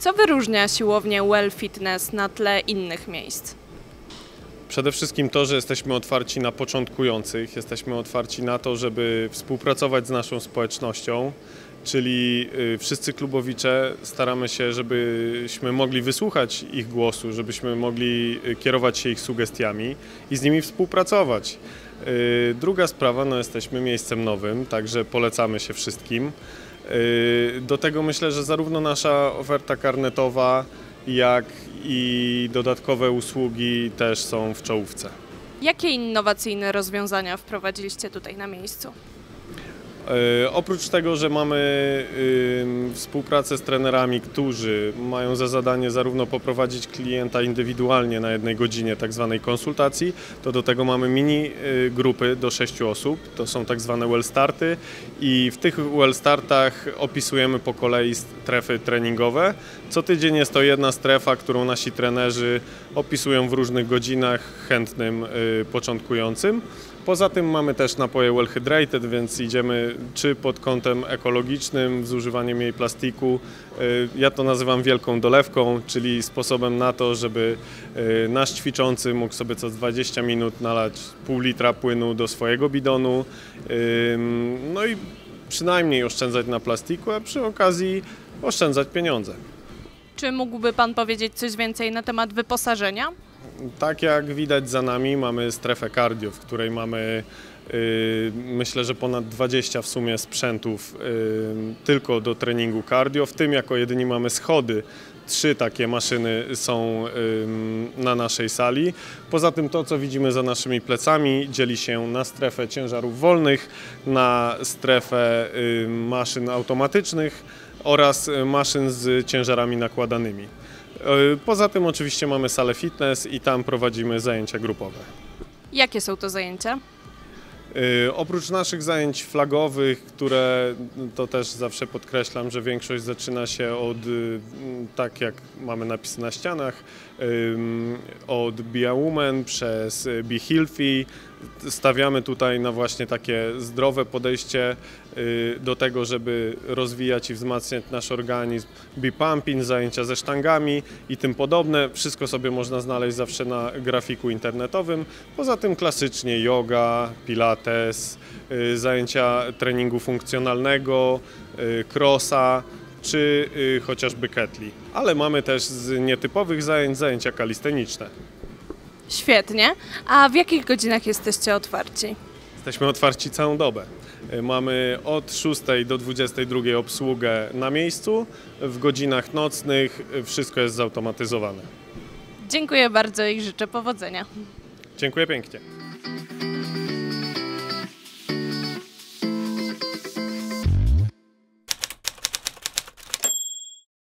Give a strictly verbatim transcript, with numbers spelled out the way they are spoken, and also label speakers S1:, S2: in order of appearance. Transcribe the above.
S1: Co wyróżnia siłownię Well Fitness na tle innych miejsc?
S2: Przede wszystkim to, że jesteśmy otwarci na początkujących, jesteśmy otwarci na to, żeby współpracować z naszą społecznością, czyli wszyscy klubowicze staramy się, żebyśmy mogli wysłuchać ich głosu, żebyśmy mogli kierować się ich sugestiami i z nimi współpracować. Druga sprawa, no jesteśmy miejscem nowym, także polecamy się wszystkim. Do tego myślę, że zarówno nasza oferta karnetowa, jak i dodatkowe usługi też są w czołówce.
S1: Jakie innowacyjne rozwiązania wprowadziliście tutaj na miejscu?
S2: E, oprócz tego, że mamy y, współpracę z trenerami, którzy mają za zadanie zarówno poprowadzić klienta indywidualnie na jednej godzinie tak zwanej konsultacji, to do tego mamy mini y, grupy do sześciu osób, to są tak zwane well starty i w tych well startach opisujemy po kolei strefy treningowe. Co tydzień jest to jedna strefa, którą nasi trenerzy opisują w różnych godzinach chętnym y, początkującym. Poza tym mamy też napoje well hydrated, więc idziemy czy pod kątem ekologicznym, z używaniem mniej plastiku. Ja to nazywam wielką dolewką, czyli sposobem na to, żeby nasz ćwiczący mógł sobie co dwadzieścia minut nalać pół litra płynu do swojego bidonu. No i przynajmniej oszczędzać na plastiku, a przy okazji oszczędzać pieniądze.
S1: Czy mógłby Pan powiedzieć coś więcej na temat wyposażenia?
S2: Tak jak widać za nami, mamy strefę cardio, w której mamy yy, myślę, że ponad dwadzieścia w sumie sprzętów yy, tylko do treningu cardio, w tym jako jedyni mamy schody. Trzy takie maszyny są yy, na naszej sali. Poza tym to, co widzimy za naszymi plecami, dzieli się na strefę ciężarów wolnych, na strefę yy, maszyn automatycznych oraz maszyn z ciężarami nakładanymi. Poza tym oczywiście mamy salę fitness i tam prowadzimy zajęcia grupowe.
S1: Jakie są to zajęcia?
S2: Yy, oprócz naszych zajęć flagowych, które to też zawsze podkreślam, że większość zaczyna się od, yy, tak jak mamy napisy na ścianach, yy, od Be a Woman przez Be Healthy. Stawiamy tutaj na właśnie takie zdrowe podejście yy, do tego, żeby rozwijać i wzmacniać nasz organizm. Be Pumping, zajęcia ze sztangami i tym podobne. Wszystko sobie można znaleźć zawsze na grafiku internetowym. Poza tym klasycznie yoga, pilates, yy, zajęcia treningu funkcjonalnego, yy, crossa czy yy, chociażby kettley. Ale mamy też z nietypowych zajęć zajęcia kalisteniczne.
S1: Świetnie. A w jakich godzinach jesteście otwarci?
S2: Jesteśmy otwarci całą dobę. Mamy od szóstej do dwudziestej drugiej obsługę na miejscu. W godzinach nocnych wszystko jest zautomatyzowane.
S1: Dziękuję bardzo i życzę powodzenia.
S2: Dziękuję pięknie.